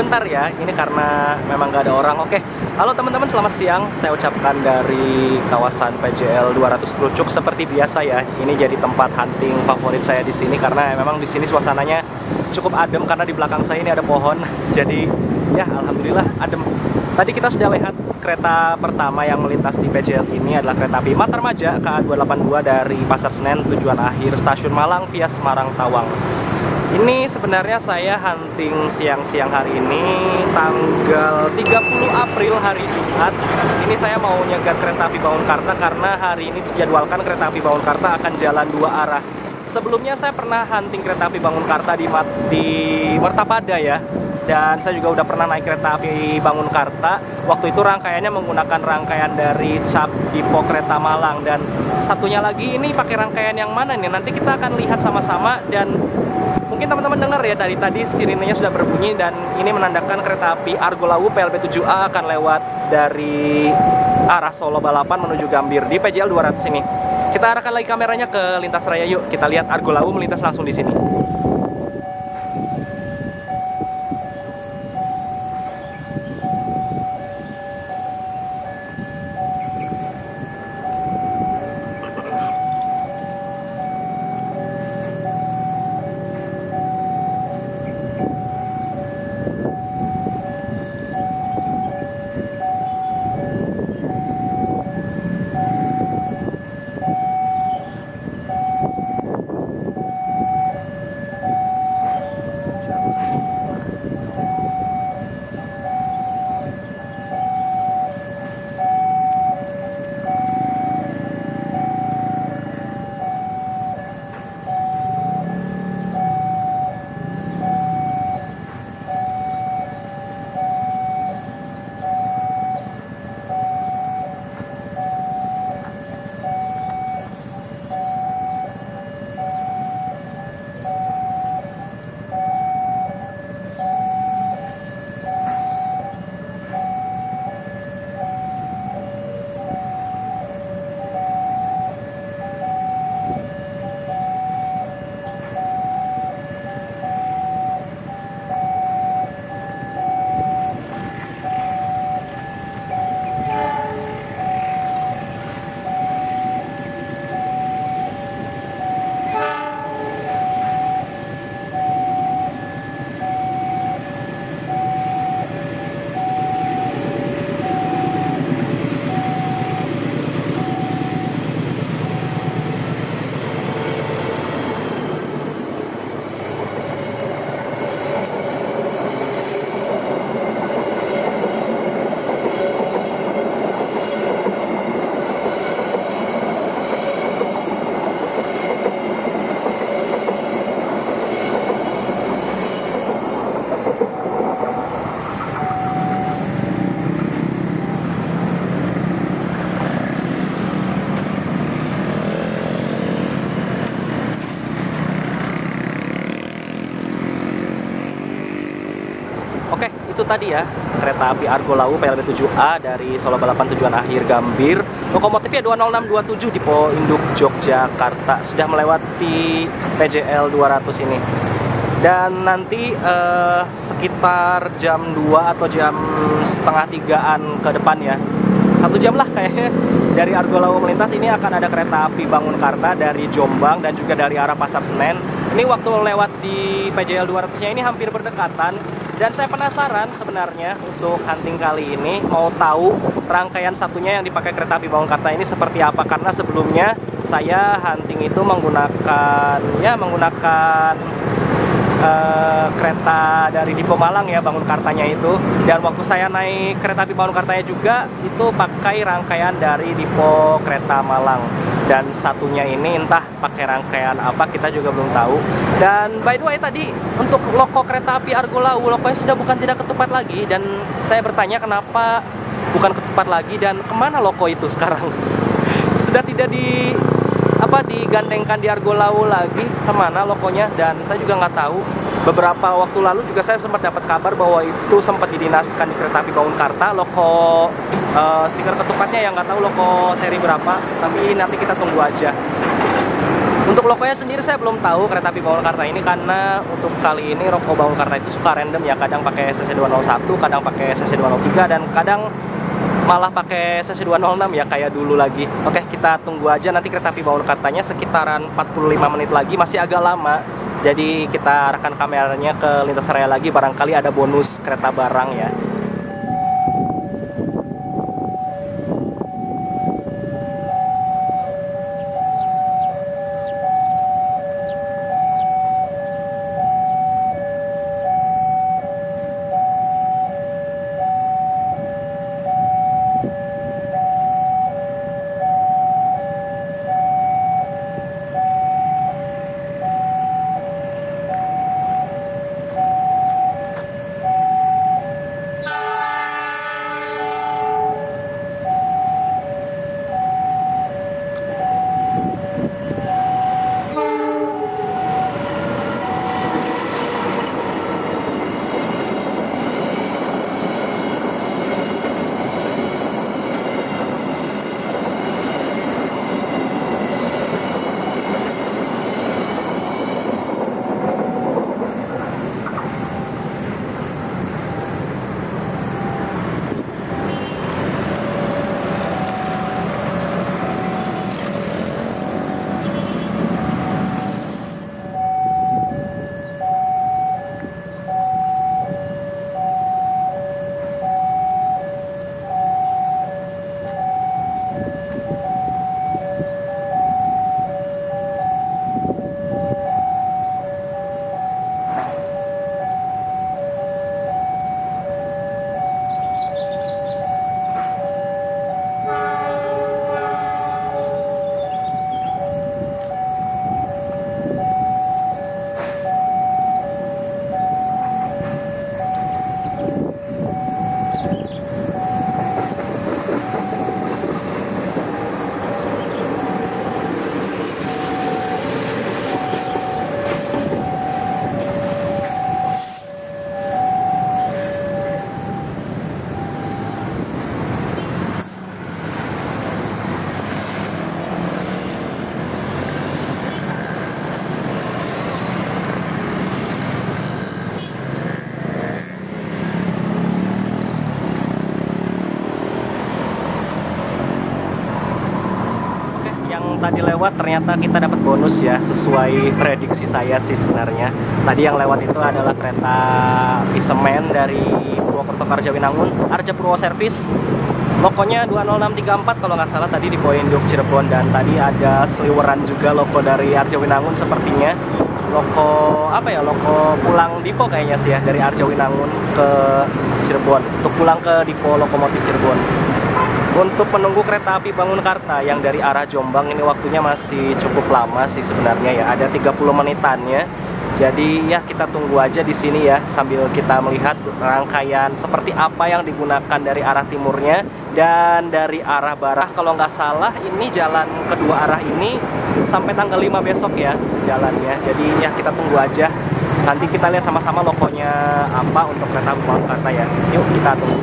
sebentar ya, ini karena memang nggak ada orang. Oke, halo teman-teman, selamat siang. Saya ucapkan dari kawasan PJL 200 Krucuk. Seperti biasa ya, ini jadi tempat hunting favorit saya di sini karena memang di sini suasananya cukup adem karena di belakang saya ini ada pohon. Jadi ya alhamdulillah adem. Tadi kita sudah lihat kereta pertama yang melintas di PJL ini adalah kereta api Matarmaja KA282 dari Pasar Senen tujuan akhir Stasiun Malang via Semarang Tawang. Ini sebenarnya saya hunting siang-siang hari ini tanggal 30 April hari Jumat. Ini saya mau nyegat kereta api Bangunkarta karena hari ini dijadwalkan kereta api Bangunkarta akan jalan dua arah. Sebelumnya saya pernah hunting kereta api Bangunkarta di Mertapada ya. Dan saya juga udah pernah naik kereta api Bangunkarta. Waktu itu rangkaiannya menggunakan rangkaian dari Cap Dipo Kereta Malang. Dan satunya lagi ini pakai rangkaian yang mana nih? Nanti kita akan lihat sama-sama. Dan mungkin teman-teman dengar ya, dari tadi sirinenya sudah berbunyi. Dan ini menandakan kereta api Argo Lawu PLB 7A akan lewat dari arah Solo Balapan menuju Gambir di PJL 200 ini. Kita arahkan lagi kameranya ke lintas raya yuk. Kita lihat Argo Lawu melintas langsung di sini. Oke, itu tadi ya kereta api Argo Lawu PLB 7A dari Solo Balapan tujuan akhir Gambir. Lokomotifnya 20627 Dipo Induk Yogyakarta, sudah melewati PJL 200 ini. Dan nanti sekitar jam 2 atau jam setengah 3-an ke depan ya, 1 jam lah kayaknya, dari Argo Lawu melintas ini akan ada kereta api Bangunkarta dari Jombang dan juga dari arah Pasar Senen. Ini waktu lewat di PJL 200-nya ini hampir berdekatan. Dan saya penasaran sebenarnya untuk hunting kali ini, mau tahu rangkaian satunya yang dipakai kereta api Bangunkarta ini seperti apa. Karena sebelumnya saya hunting itu menggunakan kereta dari Dipo Malang ya, Bangunkartanya itu. Dan waktu saya naik kereta api Bangunkartanya juga itu pakai rangkaian dari Dipo Kereta Malang. Dan satunya ini entah pakai rangkaian apa, kita juga belum tahu. Dan by the way tadi untuk loko kereta api Argo Lawu, lokonya sudah bukan tidak ketupat lagi. Dan saya bertanya kenapa bukan ketupat lagi dan kemana loko itu sekarang. Sudah tidak digandengkan di Argo Lawu lagi, kemana lokonya. Dan saya juga nggak tahu. Beberapa waktu lalu juga saya sempat dapat kabar bahwa itu sempat didinaskan di kereta api Bangunkarta, loko stiker ketupatnya yang nggak tahu loko seri berapa, tapi nanti kita tunggu aja. Untuk lokonya sendiri saya belum tahu kereta api Bangunkarta ini, karena untuk kali ini loko Bangunkarta itu suka random ya, kadang pakai CC 201, kadang pakai CC 203, dan kadang malah pakai CC 206 ya kayak dulu lagi. Oke, kita tunggu aja nanti kereta api Bangunkartanya sekitaran 45 menit lagi, masih agak lama. Jadi kita arahkan kameranya ke lintas raya lagi, barangkali ada bonus kereta barang ya. Tadi lewat ternyata kita dapat bonus ya, sesuai prediksi saya sih sebenarnya. Tadi yang lewat itu adalah kereta api semen dari Purwokerto ke Arjawinangun, Arjapurwo Service. Lokonya 20634 kalau nggak salah tadi di Poin Induk Cirebon, dan tadi ada seliweran juga loko dari Arjawinangun sepertinya. Loko apa ya? Loko pulang Dipo kayaknya sih ya, dari Arjawinangun ke Cirebon untuk pulang ke Dipo Lokomotif Cirebon. Untuk menunggu kereta api Bangunkarta yang dari arah Jombang ini waktunya masih cukup lama sih sebenarnya ya, ada 30 menitannya. Jadi ya kita tunggu aja di sini ya sambil kita melihat rangkaian seperti apa yang digunakan dari arah timurnya dan dari arah barat. Kalau nggak salah ini jalan kedua arah ini sampai tanggal 5 besok ya jalannya. Jadi ya kita tunggu aja. Nanti kita lihat sama-sama lokonya apa untuk kereta api Bangunkarta ya. Yuk kita tunggu.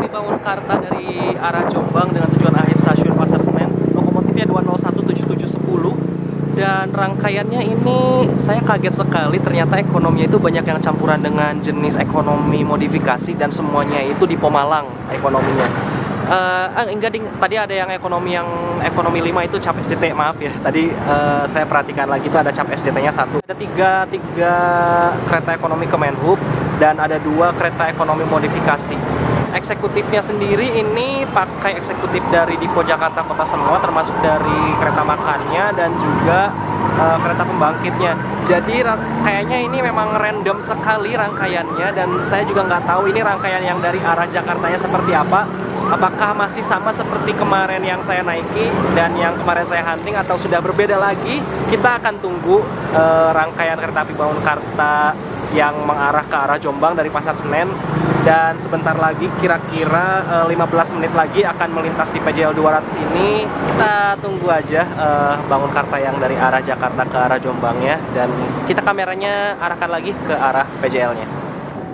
api Bangunkarta dari arah Jombang dengan tujuan akhir stasiun Pasar Senen. Lokomotifnya 2017710 dan rangkaiannya ini saya kaget sekali, ternyata ekonominya itu banyak yang campuran dengan jenis ekonomi modifikasi dan semuanya itu di Pemalang ekonominya. Enggak ding, tadi ada yang ekonomi 5 itu cap SDT, maaf ya. Tadi saya perhatikan lagi itu ada cap SDT-nya 1. Ada tiga kereta ekonomi Kemenhub dan ada 2 kereta ekonomi modifikasi. Eksekutifnya sendiri ini pakai eksekutif dari Dipo Jakarta Kota semua, termasuk dari kereta makannya dan juga kereta pembangkitnya. Jadi kayaknya ini memang random sekali rangkaiannya, dan saya juga nggak tahu ini rangkaian yang dari arah Jakartanya seperti apa. Apakah masih sama seperti kemarin yang saya naiki dan yang kemarin saya hunting, atau sudah berbeda lagi? Kita akan tunggu rangkaian kereta api Bangunkarta yang mengarah ke arah Jombang dari Pasar Senen, dan sebentar lagi kira-kira 15 menit lagi akan melintas di PJL 200 ini. Kita tunggu aja Bangunkarta yang dari arah Jakarta ke arah Jombangnya, dan kita kameranya arahkan lagi ke arah PJL-nya.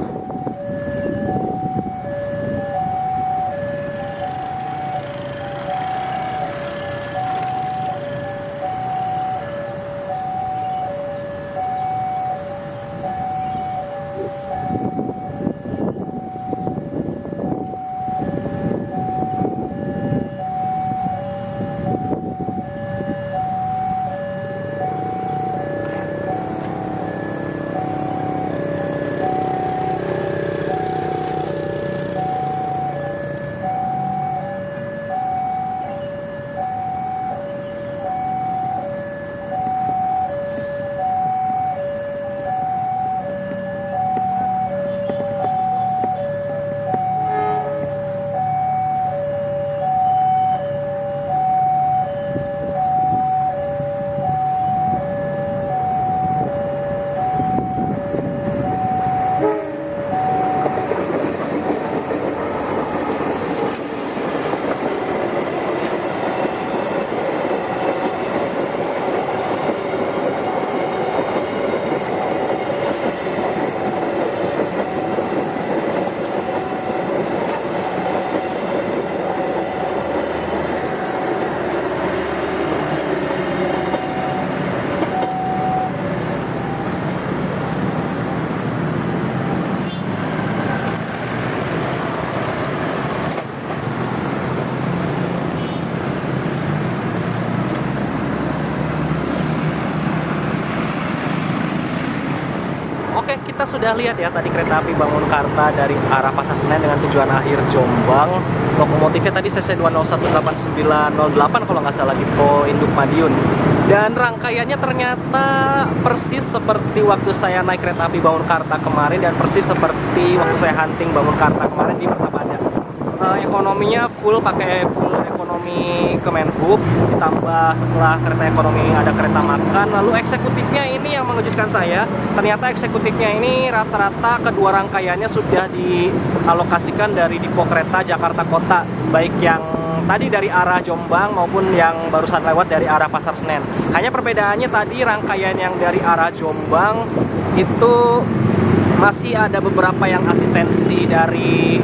Oke, kita sudah lihat ya tadi kereta api Bangunkarta dari arah Pasar Senen dengan tujuan akhir Jombang. Lokomotifnya tadi CC 2018908 kalau nggak salah, Dipo Induk Madiun. Dan rangkaiannya ternyata persis seperti waktu saya naik kereta api Bangunkarta kemarin, dan persis seperti waktu saya hunting Bangunkarta kemarin di Mertapada. Ekonominya pakai full ekonomi Kemenhub, ditambah setelah kereta ekonomi ada kereta makan. Lalu eksekutifnya ini yang mengejutkan saya, ternyata eksekutifnya ini rata-rata kedua rangkaiannya sudah dialokasikan dari Dipo Kereta Jakarta Kota, baik yang tadi dari arah Jombang maupun yang barusan lewat dari arah Pasar Senen. Hanya perbedaannya tadi rangkaian yang dari arah Jombang itu masih ada beberapa yang asistensi dari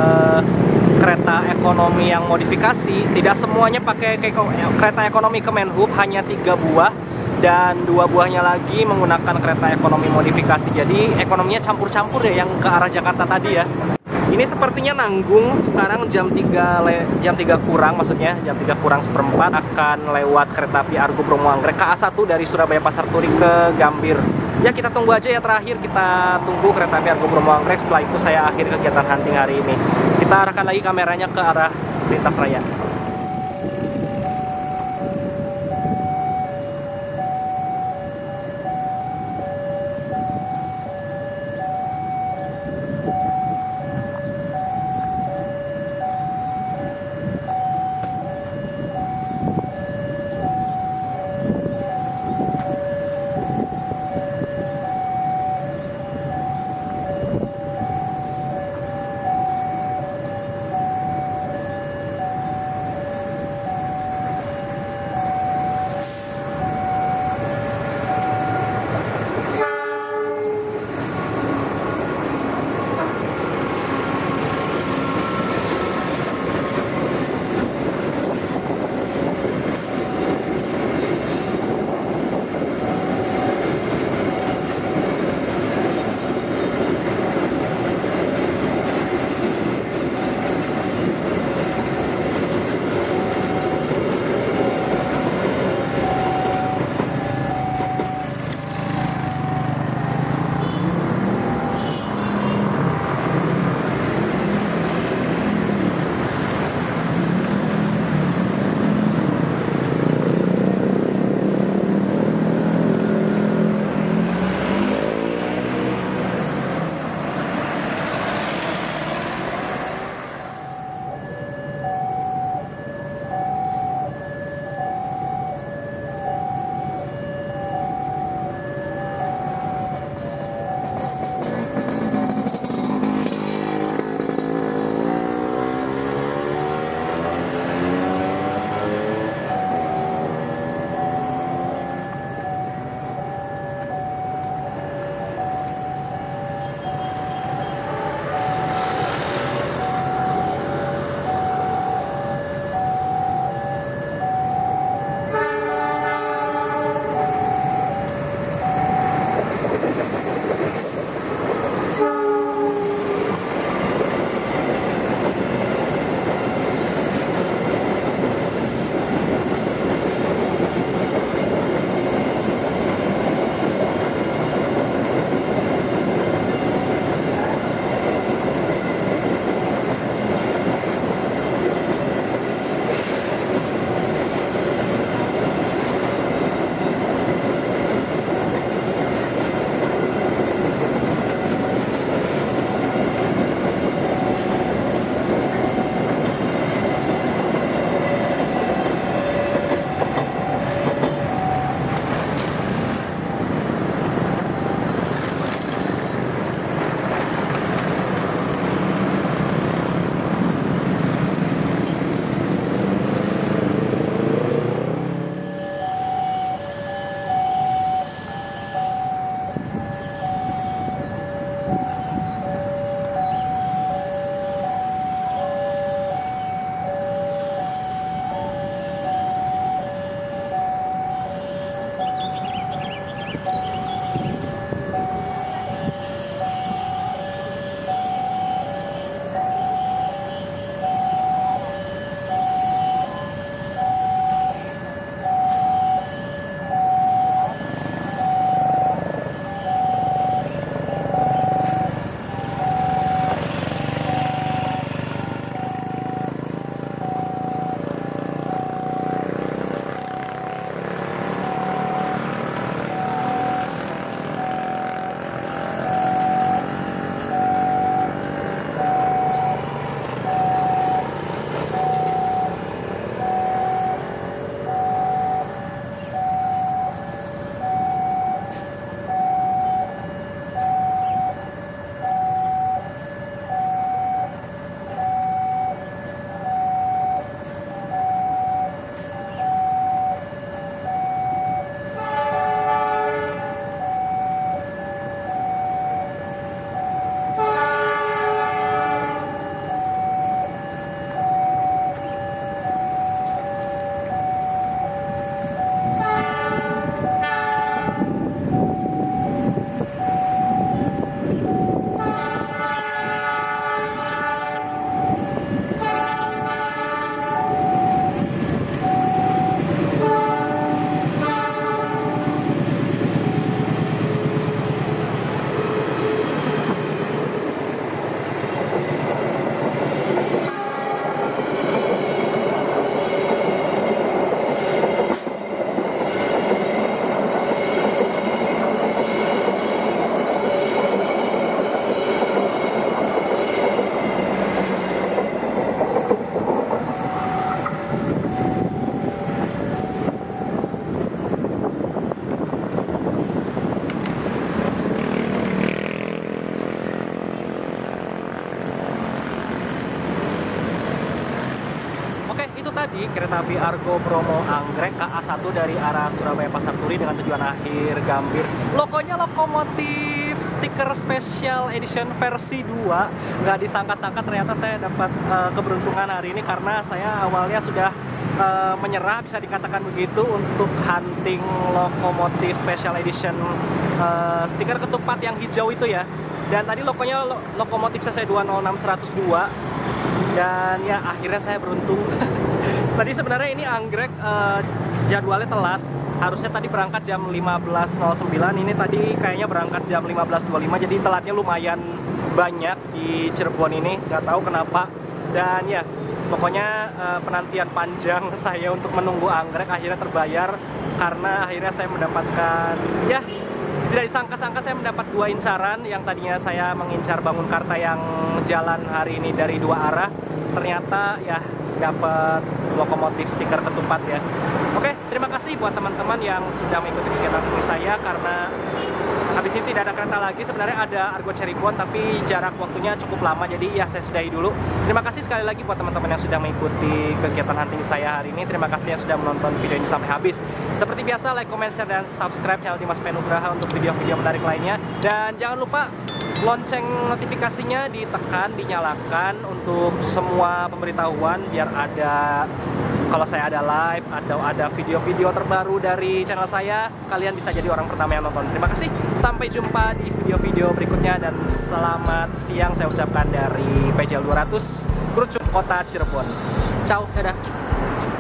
kereta ekonomi yang modifikasi. Tidak semuanya pakai kereta ekonomi Kemenhub, hanya 3 buah, dan 2 buahnya lagi menggunakan kereta ekonomi modifikasi. Jadi ekonominya campur-campur ya yang ke arah Jakarta tadi ya. Ini sepertinya nanggung. Sekarang jam 3 kurang, maksudnya jam 3 kurang seperempat akan lewat kereta api Argo Bromo Anggrek KA1 dari Surabaya Pasar Turi ke Gambir. Ya, kita tunggu aja ya, terakhir kita tunggu kereta api Argo Bromo Anggrek. Setelah itu saya akhiri kegiatan hunting hari ini. Kita arahkan lagi kameranya ke arah lintas raya. itu tadi kereta api Argo Bromo Anggrek KA1 dari arah Surabaya Pasar Turi dengan tujuan akhir Gambir. Logonya lokomotif stiker special edition versi 2. Nggak disangka-sangka ternyata saya dapat keberuntungan hari ini karena saya awalnya sudah menyerah, bisa dikatakan begitu, untuk hunting lokomotif special edition stiker ketupat yang hijau itu ya. Dan tadi logonya lokomotif CC 206-102. Dan ya akhirnya saya beruntung. Tadi sebenarnya ini anggrek jadwalnya telat. Harusnya tadi berangkat jam 15.09. Ini tadi kayaknya berangkat jam 15.25. Jadi telatnya lumayan banyak di Cirebon ini. Nggak tahu kenapa. Dan ya pokoknya penantian panjang saya untuk menunggu anggrek akhirnya terbayar. Karena akhirnya saya mendapatkan, ya tidak disangka-sangka saya mendapat 2 incaran. Yang tadinya saya mengincar Bangunkarta yang jalan hari ini dari 2 arah, ternyata ya dapat lokomotif stiker ketupat ya. Oke, terima kasih buat teman-teman yang sudah mengikuti kegiatan ini saya, karena habis ini tidak ada kereta lagi. Sebenarnya ada Argo Cirebon, tapi jarak waktunya cukup lama, jadi ya saya sudahi dulu. Terima kasih sekali lagi buat teman-teman yang sudah mengikuti kegiatan hunting saya hari ini. Terima kasih yang sudah menonton video ini sampai habis. Seperti biasa, like, comment, share, dan subscribe channel Dimas Penugraha untuk video-video menarik lainnya. Dan jangan lupa lonceng notifikasinya ditekan, dinyalakan untuk semua pemberitahuan, biar ada kalau saya ada live atau ada video-video terbaru dari channel saya, kalian bisa jadi orang pertama yang nonton. Terima kasih, sampai jumpa di video-video berikutnya, dan selamat siang saya ucapkan dari PJL 200 Krucuk Kota Cirebon. Ciao, dadah.